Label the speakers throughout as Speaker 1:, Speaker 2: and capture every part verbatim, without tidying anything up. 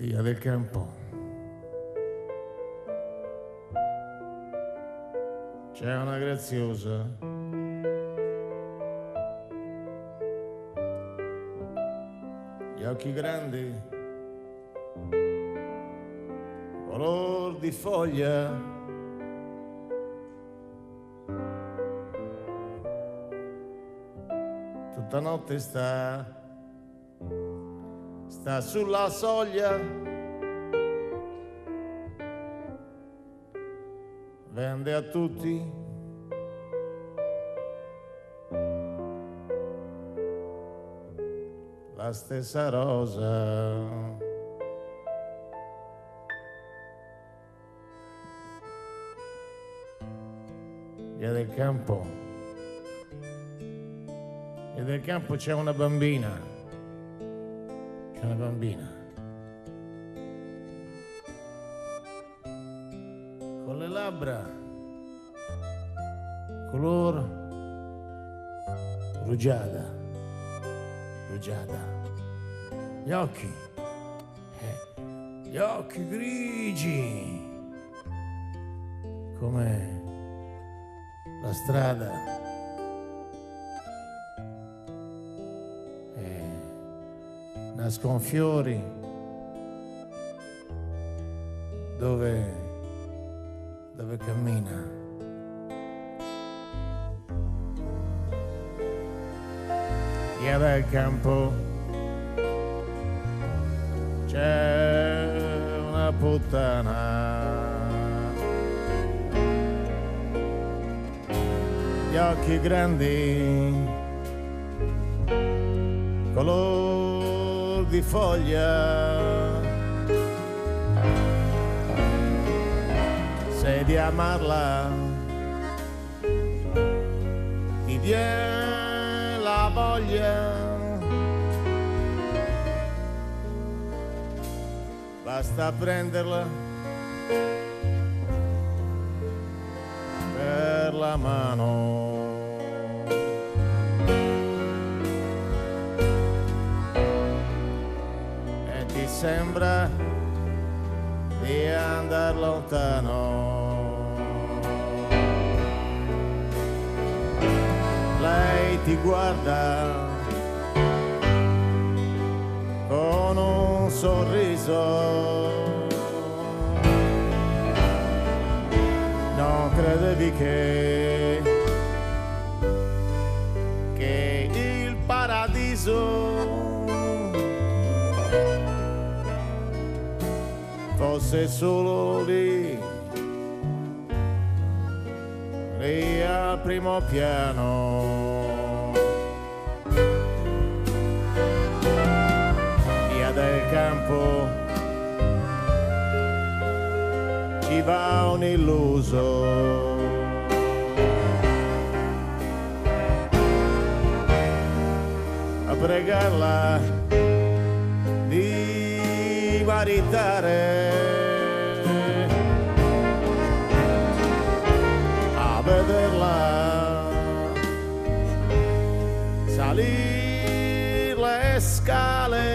Speaker 1: Via del Campo. C'è una graziosa gli occhi grandi, color di foglia, tutta notte sta sta sulla soglia, vende a tutti la stessa rosa. Via del Campo, via del Campo c'è una bambina. C'è una bambina con le labbra color rugiada, rugiada, gli occhi, eh, gli occhi grigi come la strada. Nasconfiori dove dove cammina. Via del Campo c'è una puttana, gli occhi grandi, color di foglia, se di amarla ti viene la voglia, basta prenderla per la mano. Sembra di andar lontano, lei ti guarda con un sorriso, non credevi che che il paradiso fosse solo lì, lì al primo piano. Via del Campo ci va un illuso, a pregarla di maritare, a vederla salire le scale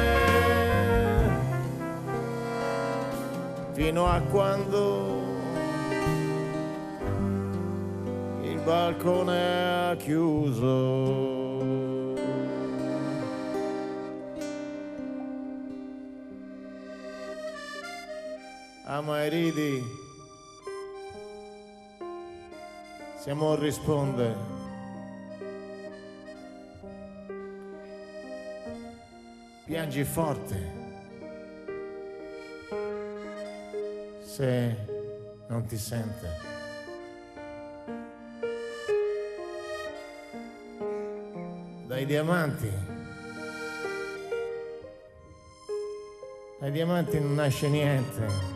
Speaker 1: fino a quando il balcone è chiuso. Ama e ridi, se amor risponde, piangi forte, se non ti sente. Dai diamanti, dai diamanti non nasce niente.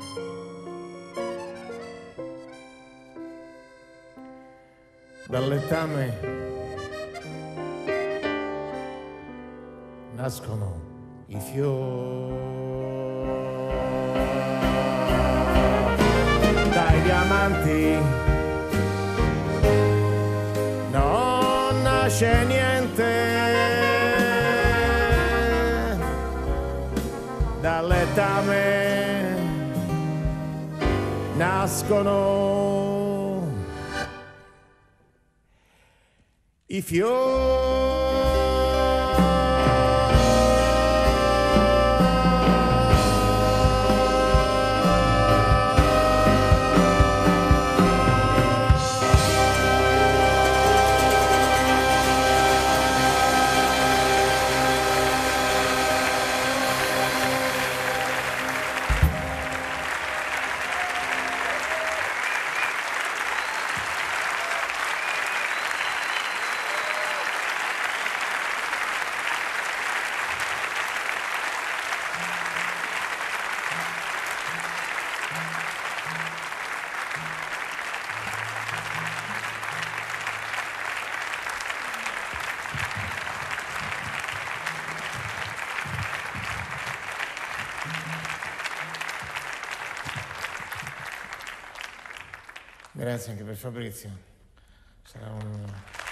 Speaker 1: Dal letame nascono i fiori, dai diamanti non nasce niente, dal letame nascono i fiori. Grazie anche per Fabrizio. Sarà un...